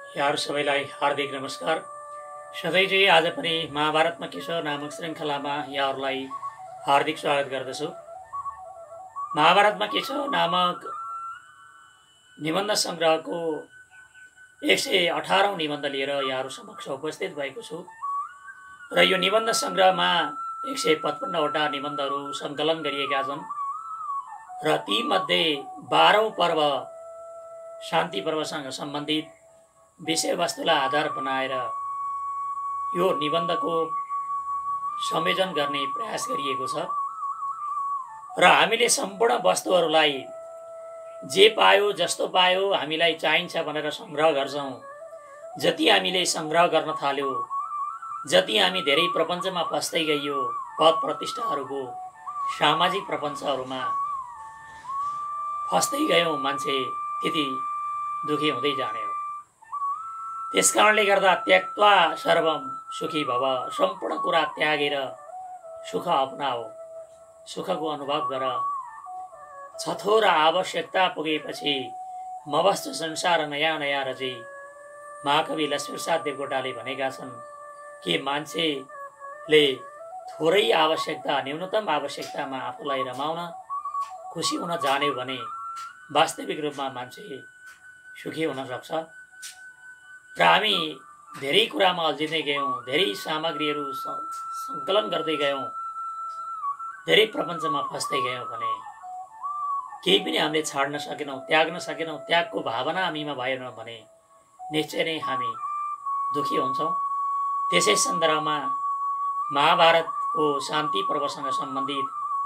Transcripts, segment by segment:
यहाँहरू सबैलाई हार्दिक नमस्कार। सधैँझै आज पनि महाभारतमा के छ नामक श्रृङ्खलामा यहाँहरूलाई हार्दिक स्वागत गर्दछु। महाभारतमा के छ नामक निबन्ध सङ्ग्रहको 118औं निबन्ध लिएर यहाँहरू समक्ष उपस्थित भएको छु र यो निबन्ध सङ्ग्रहमा 155वटा निबन्धहरू सङ्कलन गरिएका छन् र तीमध्ये 12औं पर्व शान्ति पर्वसँग सम्बन्धित विषयवस्तुलाई आधार बनाएर यो निबन्धको संयोजन गर्ने प्रयास गरिएको छ र हामीले सम्पूर्ण वस्तुहरूलाई जे पायो जस्तो पायो हामीलाई चाहिन्छ भनेर सङ्ग्रह गर्छौँ। जति हामीले सङ्ग्रह गर्न थाल्यो, जति हामी धेरै प्रपञ्चमा फस्दै गइयो, पद प्रतिष्ठाहरूको सामाजिक प्रपञ्चहरूमा फस्दै गयौँ, मान्छे त्यति दुखी हुँदै जाने हो। त्यसकारणले गर्दा त्यक्त्वा सर्वम सुखी भव, सम्पूर्ण कुरा त्यागेर सुख अपनाओ, सुखको अनुभव गर। छथोर आवश्यकता पुगेपछि मवस्तु संसार नयाँ नयाँ रचे। महाकवि लक्ष्मीप्रसाद देवकोटाले भनेका छन् कि मान्छेले थोरै आवश्यकता, न्यूनतम आवश्यकतामा आफूलाई रमाउन, खुसी हुन जान्यो भने वास्तविक रूपमा मान्छे सुखी हुन सक्छ। र हामी धेरै कुरामा अल्झिँदै गयौँ, धेरै सामग्रीहरू सङ्कलन गर्दै गयौँ, धेरै प्रपञ्चमा फस्दै गयौँ भने केही पनि हामीले छाड्न सकेनौँ, त्याग्न सकेनौँ, त्यागको भावना हामीमा भएन भने निश्चय नै हामी दुखी हुन्छौँ। त्यसै सन्दर्भमा महाभारतको शान्ति पर्वसँग सम्बन्धित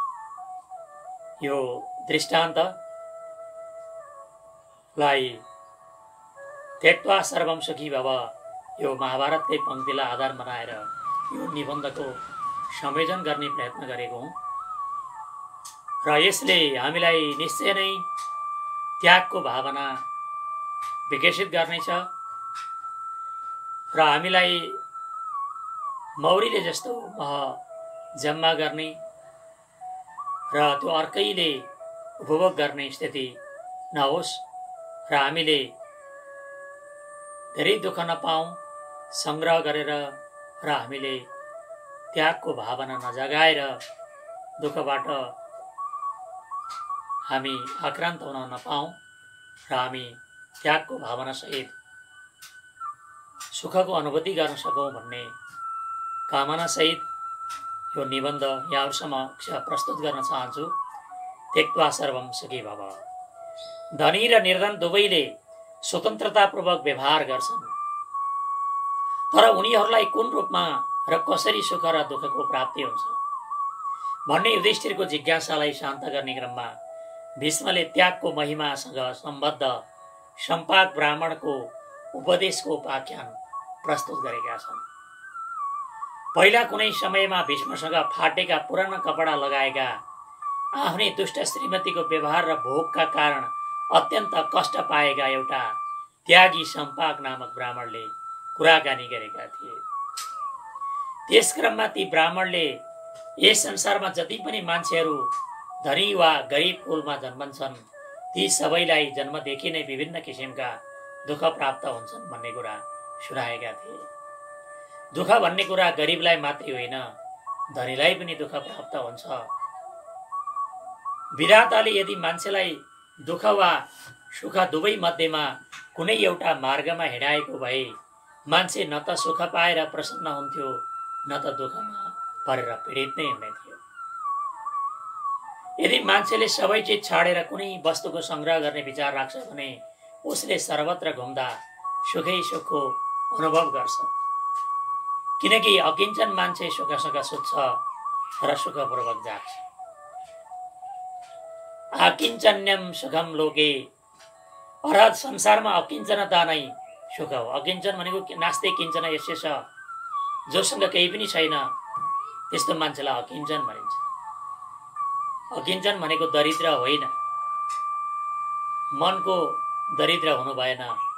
यो दृष्टान्तलाई त्यक्त्वा सर्वम सुखी भव, यो महाभारतकै पङ्क्तिलाई आधार बनाएर यो निबन्धको संयोजन गर्ने प्रयत्न गरेको हुँ र यसले हामीलाई निश्चय नै त्यागको भावना विकसित गर्नेछ र हामीलाई मौरीले जस्तो मह जम्मा गर्ने र त्यो अर्कैले उपभोग गर्ने स्थिति नहोस् र हामीले धेरै दुःख नपाऊँ, सङ्ग्रह गरेर र हामीले त्यागको भावना नजगाएर दुःखबाट हामी आक्रान्त हुन नपाऊँ र हामी त्यागको भावनासहित सुखको अनुभूति गर्न सकौँ भन्ने कामनासहित यो निबन्ध यहाँहरू समक्ष प्रस्तुत गर्न चाहन्छु। त्यक्त्वा सर्वम सुखी भव। धनी र निर्धन दुवैले स्वतन्त्रतापूर्वक व्यवहार गर्छन्, तर उनीहरूलाई कुन रूपमा र कसरी सुख र दुःखको प्राप्ति हुन्छ भन्ने युधिष्ठिरको जिज्ञासालाई शान्त गर्ने क्रममा भीष्मले त्यागको महिमासँग सम्बद्ध सम्पाक ब्राह्मणको उपदेशको उपाख्यान प्रस्तुत गरेका छन्। पहिला कुनै समयमा भीष्मसँग फाटेका पुराना कपडा लगाएका आफ्नै दुष्ट श्रीमतीको व्यवहार र भोगका कारण अत्यन्त कष्ट पाएका एउटा त्यागी सम्पाक नामक ब्राह्मणले कुराकानी गरेका थिए। त्यस क्रममा ती ब्राह्मणले यस संसारमा जति पनि मान्छेहरू धनी वा गरिब कुलमा जन्मन्छन्, ती सबैलाई जन्मदेखि नै विभिन्न किसिमका दुःख प्राप्त हुन्छन् भन्ने कुरा सुनाएका थिए। दुःख भन्ने कुरा गरिबलाई मात्रै होइन, धनीलाई पनि दुःख प्राप्त हुन्छ। विधाताले यदि मान्छेलाई दुःख वा सुख दुवै मध्येमा कुनै एउटा मार्गमा हिँडाएको भए मान्छे न त सुख पाएर प्रसन्न हुन्थ्यो, न त दुःखमा परेर पीडित नै हुने थियो। यदि मान्छेले सबै चिज छाडेर कुनै वस्तुको सङ्ग्रह गर्ने विचार राख्छ भने उसले सर्वत्र घुम्दा सुखै सुखको अनुभव गर्छ, किनकि अकिञ्चन मान्छे सुखसँग सुत्छ र सुखपूर्वक जाग्छ। अकिञ्चन्यम सुखम लोके, अर्थात् संसारमा अकिञ्चनता नै सुख हो। अकिञ्चन भनेको नास्ते किञ्चन यस्य छ, जोसँग केही पनि छैन त्यस्तो मान्छेलाई अकिञ्चन भनिन्छ। अकिञ्चन भनेको दरिद्र होइन, मनको दरिद्र हुनु भएन।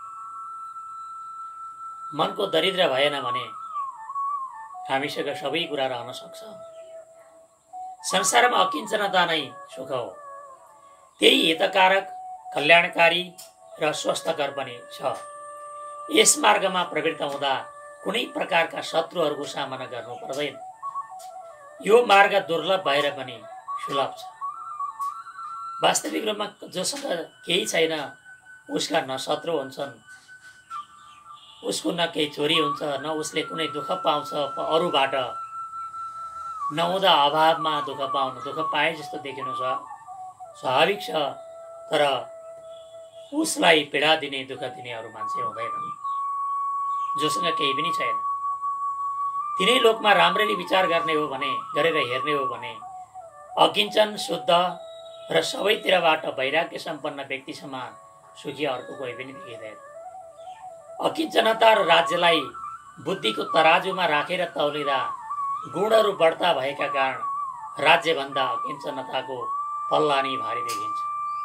मनको दरिद्र भएन भने हामीसँग सबै कुरा रहन सक्छ। संसारमा अकिञ्चनता नै सुख हो। त्यही हितकारक, कल्याणकारी र स्वस्थकर पनि छ। यस मार्गमा प्रवृत्त हुँदा कुनै प्रकारका शत्रुहरूको सामना गर्नु पर्दैन। यो मार्ग दुर्लभ भएर पनि सुलभ छ। वास्तविक रूपमा जोसँग केही छैन उसका न शत्रु हुन्छन्, उसको न केही चोरी हुन्छ, न उसले कुनै दुःख पाउँछ अरूबाट, नहुँदा अभावमा दुःख पाउनु, दुःख पाए जस्तो देखिनु स्वाभाविक छ। तर उसलाई पीडा दिने, दुःख दिने अरू मान्छे हुँदैनन् जोसँग केही पनि छैन। तिनै लोकमा राम्ररी विचार गर्ने हो भने, गरेर हेर्ने हो भने अकिञ्चन शुद्ध र सबैतिरबाट वैराग्य सम्पन्न व्यक्ति समान सुखी अर्को कोही पनि देखिँदैन। अकिञ्चनता र राज्यलाई बुद्धिको तराजुमा राखेर तौलिँदा गुणहरू बढ्ता भएका कारण राज्यभन्दा अकिञ्चनताको पल्ला नै भारी देखिन्छ।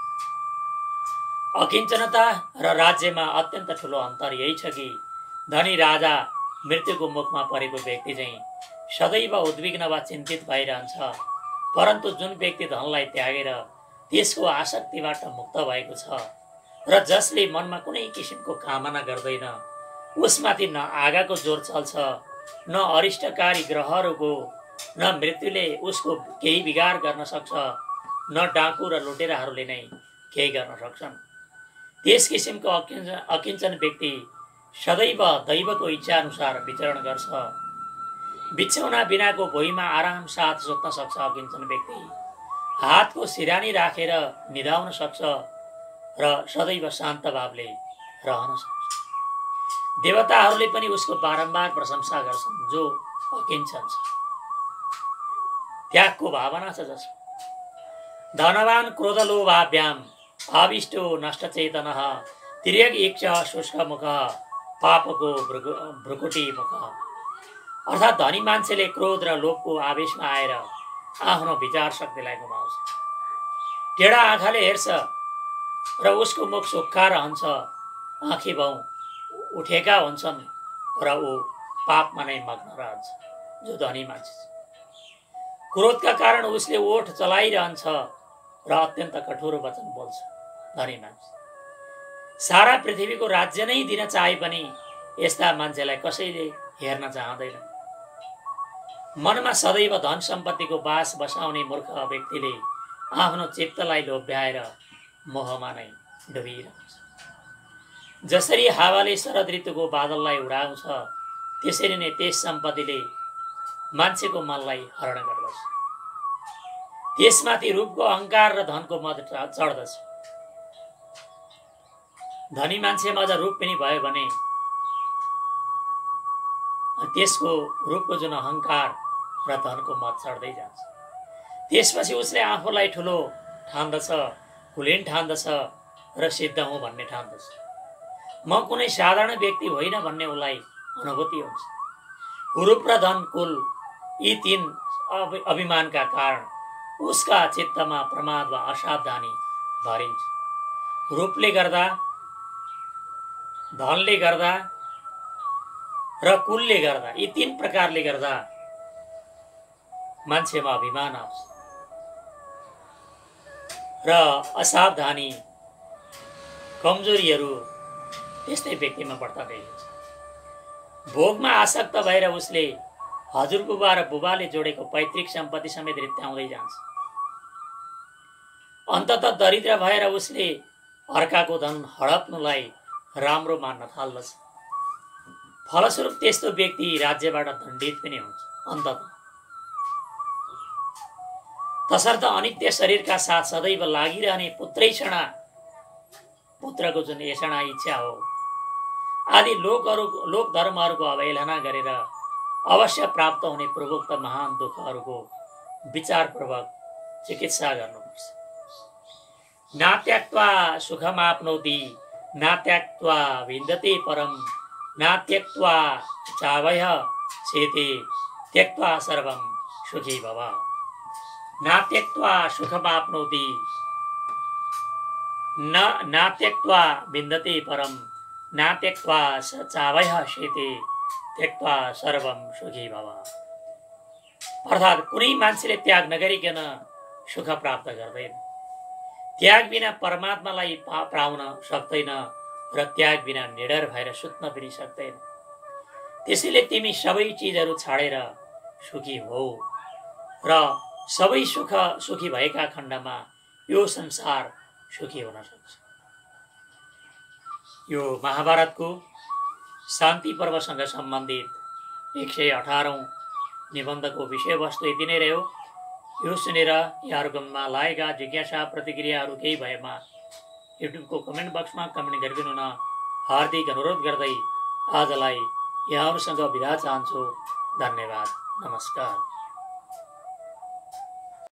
अकिञ्चनता र राज्यमा अत्यन्त ठुलो अन्तर यही छ कि धनी राजा मृत्युको मुखमा परेको व्यक्ति चाहिँ सदैव उद्विग्न वा चिन्तित भइरहन्छ, परन्तु जुन व्यक्ति धनलाई त्यागेर त्यसको आसक्तिबाट मुक्त भएको छ र जसले मनमा कुनै किसिमको कामना गर्दैन, उसमाथि न आगाको जोर चल्छ, न अरिष्टकारी ग्रहहरूको, न मृत्युले उसको केही बिगार गर्न सक्छ, न डाकु र लुटेराहरूले नै केही गर्न सक्छन्। त्यस किसिमको अकिञ्चन व्यक्ति सदैव दैवको इच्छा अनुसार विचरण गर्छ। बिछौना बिनाको भुइँमा आराम साथ सुत्न सक्छ अकिञ्चन व्यक्ति। हातको सिरानी राखेर निदाउन सक्छ र सदैव शान्त भावले रहन सक्छ। देवताहरूले पनि उसको बारम्बार प्रशंसा गर्छन् जो अकिञ्चन छ, त्यागको भावना छ जसमा। धनवान क्रोधलोभाभ्याम आविष्टो नष्टचेतनः तिर्यग इच्छा शुष्कमुख पापको भ्रुकुटी मुख। अर्थात् धनी मान्छेले क्रोध र लोभको आवेशमा आएर आफ्नो विचार शक्तिलाई गुमाउँछ। टेढा आँखाले हेर्छ र उसको मुख सुक्खा रहन्छ, आँखी भाउ उठेका हुन्छन् र ऊ पापमा नै मग्न रहन्छ जो धनी मान्छे छ। क्रोधका कारण उसले ओठ चलाइरहन्छ र अत्यन्त कठोर वचन बोल्छ धनी मान्छे। सारा पृथ्वीको राज्य नै दिन चाहे पनि यस्ता मान्छेलाई कसैले हेर्न चाहँदैन। मनमा सदैव धन सम्पत्तिको बास बसाउने मूर्ख व्यक्तिले आफ्नो चित्तलाई लोभ्याएर मोहमा नै डुबिरहन्छ। जसरी हावाले शरद ऋतुको बादललाई उडाउँछ त्यसरी नै त्यस सम्पत्तिले मान्छेको मनलाई हरण गर्दछ। त्यसमाथि रूपको अहङ्कार र धनको मद चढ्दछ। धनी मान्छेमा अझ रूप पनि भयो भने त्यसको रूपको जुन अहङ्कार र धनको मद चढ्दै जान्छ। त्यसपछि उसले आफूलाई ठुलो ठान्दछ, कुलीन ठान्दछ र सिद्ध हुँ भन्ने ठान्दछ। म कुनै साधारण व्यक्ति होइन भन्ने उसलाई अनुभूति हुन्छ। रूप र धन, कुल, यी तीन अभिमानका कारण उसका चित्तमा प्रमाद वा असावधानी भरिन्छ। रूपले गर्दा, धनले गर्दा र कुलले गर्दा, यी तीन प्रकारले गर्दा मान्छेमा अभिमान आउँछ र असावधानी, कमजोरीहरू त्यस्तै व्यक्तिमा बढ्ता देखिन्छ। भोगमा आसक्त भएर उसले हजुरबुबा र बुबाले जोडेको पैतृक सम्पत्ति समेत रित्ताउँदै जान्छ। अन्ततः दरिद्र भएर उसले अर्काको धन हडप्नुलाई राम्रो मान्न थाल्दछ। फलस्वरूप त्यस्तो व्यक्ति राज्यबाट दण्डित पनि हुन्छ। अन्ततः तसर्थ अनित्य शरीरका साथ सदैव लागिरहने पुत्रैषणा, पुत्रको जुन एषणा इच्छा हो आदि लोक धर्महरूको अवहेलना गरेर अवश्य प्राप्त हुने पूर्वोक्त महान दुःखहरूको विचारपूर्वक चिकित्सा गर्नुपर्छ। नात्याक्त्वा सुखमाप्नोति नात्याक्त्वा विन्दते परम नात्यक्त्वा चावय सेते त्यक्त्वा सर्वं सुखी भव। नात्यक्त्वा सुखमाप्नोति नात्यक्त्वा विन्दते परम नात्यक्त्वा चावय सेते त्यक्त्वा सर्वं सुखी भव। अर्थात् कुनै मान्छेले त्याग नगरिकन सुख प्राप्त गर्दैन। त्याग बिना परमात्मालाई पाउन सक्दैन र त्याग बिना निडर भएर सुत्न पनि सक्दैन। त्यसैले तिमी सबै चिजहरू छाडेर सुखी हो र सबै सुखी भएका खण्डमा यो संसार सुखी हुन सक्छ। यो महाभारतको शान्ति पर्वसँग सम्बन्धित 118औं निबन्धको विषयवस्तु यति नै रह्यो। यो सुनेर यहाँहरूकोमा लागेका जिज्ञासा प्रतिक्रियाहरू केही भएमा युट्युबको कमेन्ट बक्समा कमेन्ट गरिदिनु न हार्दिक अनुरोध गर्दै आजलाई यहाँहरूसँग बिदा चाहन्छु। धन्यवाद। नमस्कार।